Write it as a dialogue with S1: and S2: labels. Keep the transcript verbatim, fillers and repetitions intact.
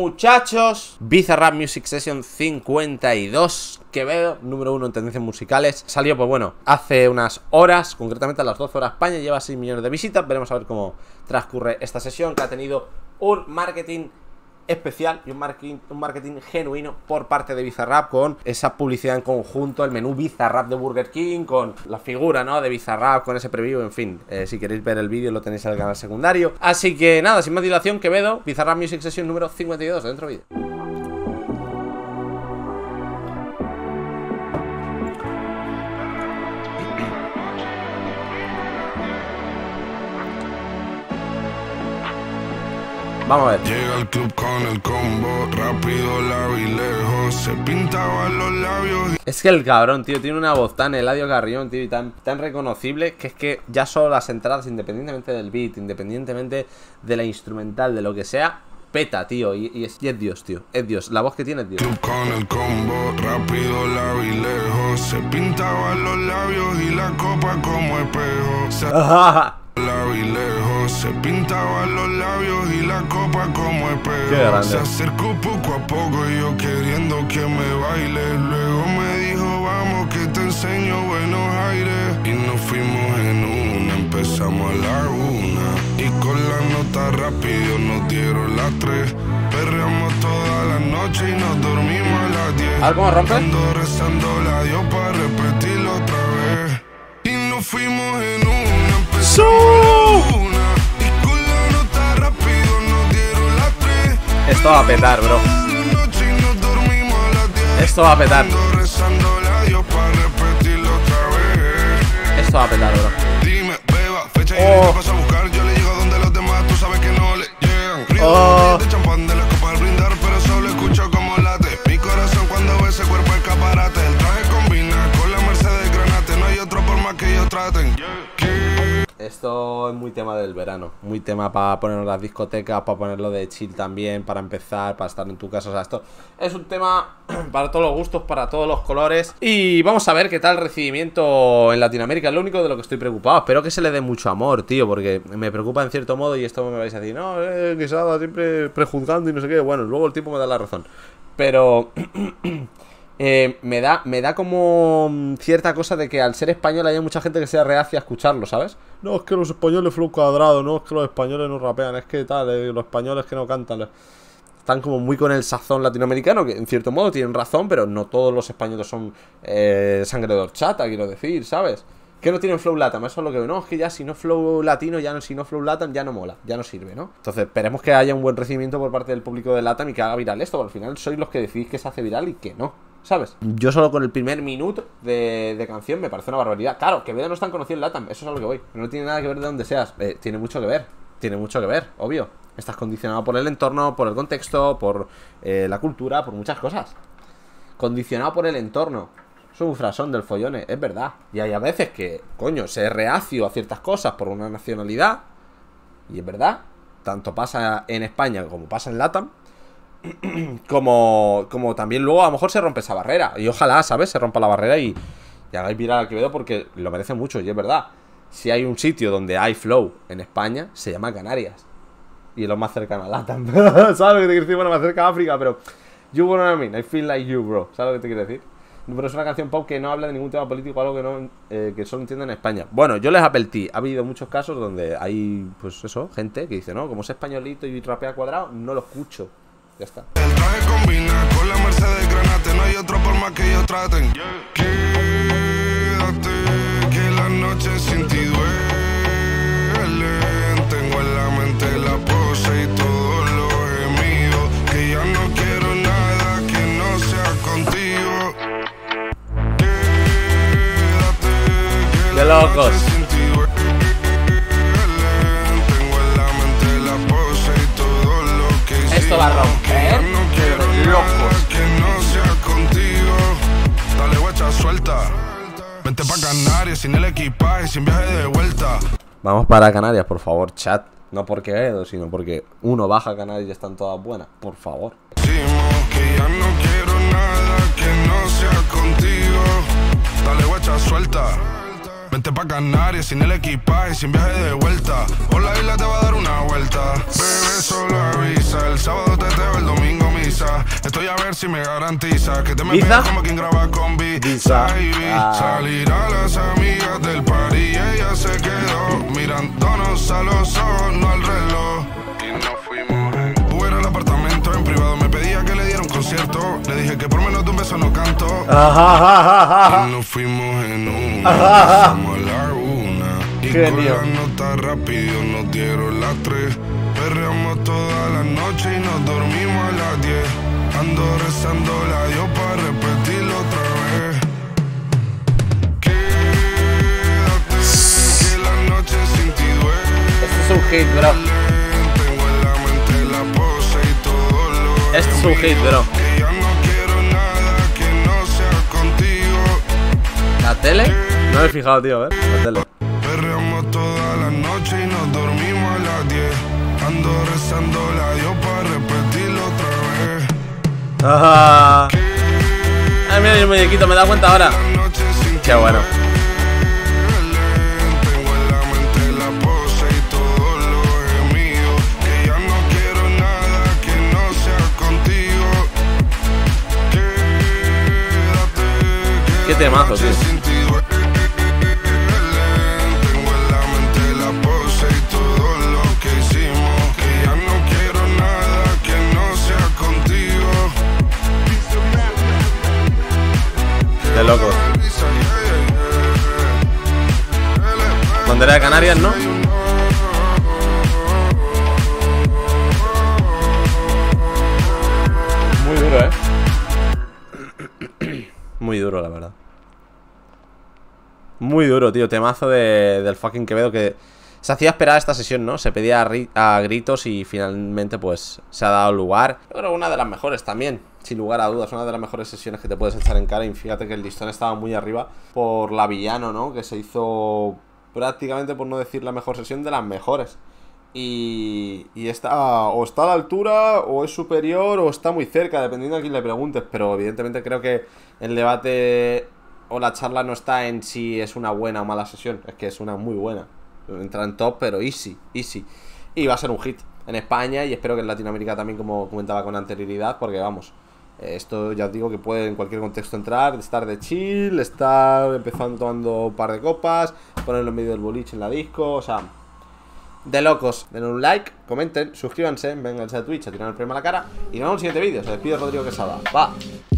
S1: muchachos? Bizarrap Music Session cincuenta y dos, Quevedo, número uno en tendencias musicales. Salió, pues bueno, hace unas horas, concretamente a las doce horas España. Lleva seis millones de visitas. Veremos a ver cómo transcurre esta sesión, que ha tenido un marketing especial y un marketing, un marketing genuino por parte de Bizarrap, con esa publicidad en conjunto, el menú Bizarrap de Burger King, con la figura, ¿no?, de Bizarrap, con ese preview, en fin. Eh, si queréis ver el vídeo lo tenéis en el canal secundario. Así que nada, sin más dilación, Quevedo, Bizarrap Music Session número cincuenta y dos, dentro vídeo. Vamos a ver.
S2: Llega al club con el combo, rápido, largo y lejos, se pintaban los labios.
S1: Es que el cabrón, tío, tiene una voz tan Eladio Carrión, tío, y tan, tan reconocible, que es que ya solo las entradas, independientemente del beat, independientemente de la instrumental, de lo que sea, peta, tío, y, y, es, y es Dios, tío, es Dios, la voz que tiene es Dios.
S2: Club con el combo, rápido, largo y lejos, se pintaban los labios y la copa como espejo. Se... largo y lejos, se pintaban los labios y la copa como espejo. Se acercó poco a poco y yo queriendo que me baile. Luego me dijo, vamos que te enseño buenos aires. Y nos fuimos en una, empezamos a la una. Y con la nota rápido nos dieron las tres. Perreamos toda la noche y nos dormimos a las diez.
S1: ¿Algo rompe?
S2: Ando rezando la Dios para repetirlo otra vez. Y nos fuimos en una.
S1: ¡Su!
S2: Y con la nota rápido nos dieron las tres.
S1: Esto va a petar, bro. Esto va a petar. Esto va a petar, bro.
S2: Dime, beba, fecha y
S1: oh.
S2: le vas a buscar. Yo le llego donde los demás, tú sabes que no le llegan. Río
S1: oh.
S2: de champán de la copa al brindar, pero solo escucho como late mi corazón cuando ve ese cuerpo escaparate. El traje combina con la Mercedes Granate. No hay otro por más que ellos traten.
S1: Esto es muy tema del verano, muy tema para ponerlo en las discotecas, para ponerlo de chill también, para empezar, para estar en tu casa. O sea, esto es un tema para todos los gustos, para todos los colores. Y vamos a ver qué tal el recibimiento en Latinoamérica. Es lo único de lo que estoy preocupado. Espero que se le dé mucho amor, tío, porque me preocupa en cierto modo. Y esto me vais a decir, no, eh, Quesada siempre prejuzgando y no sé qué. Bueno, luego el tiempo me da la razón. Pero... Eh, me da me da como cierta cosa de que al ser español haya mucha gente que sea reacia a escucharlo, ¿sabes? No, es que los españoles flow cuadrado, no, es que los españoles no rapean, es que tal, eh, los españoles que no cantan. Están como muy con el sazón latinoamericano, que en cierto modo tienen razón, pero no todos los españoles son eh, sangre de horchata, quiero decir, ¿sabes? Que no tienen flow latam, eso es lo que... No, es que ya si no flow latino, ya no, si no flow latam, ya no mola, ya no sirve, ¿no? Entonces esperemos que haya un buen recibimiento por parte del público de latam y que haga viral esto, porque al final sois los que decidís que se hace viral y que no, ¿sabes? Yo solo con el primer minuto de, de canción me parece una barbaridad. Claro, Quevedo no es tan conocido en latam, eso es a lo que voy. No tiene nada que ver de donde seas, eh, tiene mucho que ver, tiene mucho que ver, obvio. Estás condicionado por el entorno, por el contexto, por eh, la cultura, por muchas cosas. Condicionado por el entorno. Es un frasón del follone, es verdad. Y hay a veces que, coño, se es reacio a ciertas cosas por una nacionalidad. Y es verdad. Tanto pasa en España como pasa en LATAM. Como, como también luego a lo mejor se rompe esa barrera. Y ojalá, ¿sabes? Se rompa la barrera y, y hagáis viral a Quevedo porque lo merece mucho. Y es verdad. Si hay un sitio donde hay flow en España, se llama Canarias. Y es lo más cercano a LATAM. ¿Sabes lo que te quiero decir? Bueno, más cerca a África, pero... You know what I mean, I feel like you, bro. ¿Sabes lo que te quiero decir? Pero es una canción pop que no habla de ningún tema político, algo que no eh, que solo entienden en España. Bueno, yo les advertí. Ha habido muchos casos donde hay, pues eso, gente que dice, no, como es españolito y rapea cuadrado, no lo escucho. Ya está.
S2: El traje combina con la Mercedes Granate. No hay otro por más que ellos traten. Quédate, que la noche sin ti duele. Tengo en la mente la pose y todos los gemidos. Que ya no quiero nada que no sea contigo. Quédate, que
S1: de
S2: la
S1: locos.
S2: noche sin ti duele. Tengo en la mente la pose y todo lo que hicimos.
S1: Esto va a romper.
S2: Que ya no quiero nada que no sea contigo. Dale guacha, suelta. Vente pa' Canarias sin el equipaje, sin viaje de vuelta.
S1: Vamos para Canarias, por favor, chat. No porque Quevedo, sino porque uno baja a Canarias y están todas buenas. Por favor.
S2: Decimos que ya no quiero nada que no sea contigo. Dale guacha, suelta. Vente pa' Canarias sin el equipaje, sin viaje de vuelta. Por la isla te va a dar una vuelta. Bebé, solo avisa. El sábado te teo, el domingo Estoy a ver si me garantiza que te me
S1: ¿Visa?
S2: pegas como quien graba con
S1: Visa. Ah.
S2: Salir a las amigas del party y ella se quedó mirándonos a los ojos, no al reloj. Y nos fuimos en Uber al apartamento en privado. Me pedía que le diera un concierto. Le dije que por menos de un beso no canto. Y nos fuimos en una. Pasamos a la una. Y con la nota rápido nos dieron las tres. Perreamos toda la noche y nos dormimos a las diez. Ando rezando la Dios para repetirlo otra vez. Quédate, que la noche sin ti duele.
S1: Este es un hit, bro.
S2: Tengo en la mente la pose y todo lo
S1: Este es un hit, bro.
S2: que ya no quiero nada que no sea contigo.
S1: ¿La tele? No me he fijado, tío, a ver. La tele.
S2: Perreamos toda la noche y nos dormimos a las diez. Ando rezando la Dios para repetirlo otra vez.
S1: Ajá. Ay, mira el muñequito, me da cuenta ahora. Qué bueno.
S2: Tengo en la mente la pose y todo lo gemido. Que ya no quiero nada que no sea contigo. Quédate,
S1: Qué temazo, tío.
S2: sin ti duele. Tengo en la mente la pose y todo lo que hicimos. Que ya no quiero nada que no sea contigo.
S1: De loco. Bandera de Canarias, ¿no? Muy duro, ¿eh? Muy duro, la verdad. Muy duro, tío. Temazo de, del fucking Quevedo que se hacía esperar esta sesión, ¿no? Se pedía a, ri a gritos y finalmente, pues, se ha dado lugar. Yo creo que una de las mejores también, sin lugar a dudas. Una de las mejores sesiones que te puedes echar en cara. Y fíjate que el listón estaba muy arriba por la Villano, ¿no? Que se hizo prácticamente, por no decir la mejor sesión, de las mejores. Y, y está o está a la altura, o es superior, o está muy cerca, dependiendo a quién le preguntes. Pero evidentemente creo que el debate o la charla no está en si es una buena o mala sesión. Es que es una muy buena. Entra en top, pero easy, easy. Y va a ser un hit en España y espero que en Latinoamérica también, como comentaba con anterioridad. Porque vamos, esto ya os digo que puede en cualquier contexto entrar, estar de chill, estar empezando tomando un par de copas, ponerlo en medio del boliche en la disco, o sea, de locos. Den un like, comenten, suscríbanse, vénganse a Twitch a tirar el premio a la cara. Y nos vemos en el siguiente vídeo. Se despide Rodrigo Quesada. Va.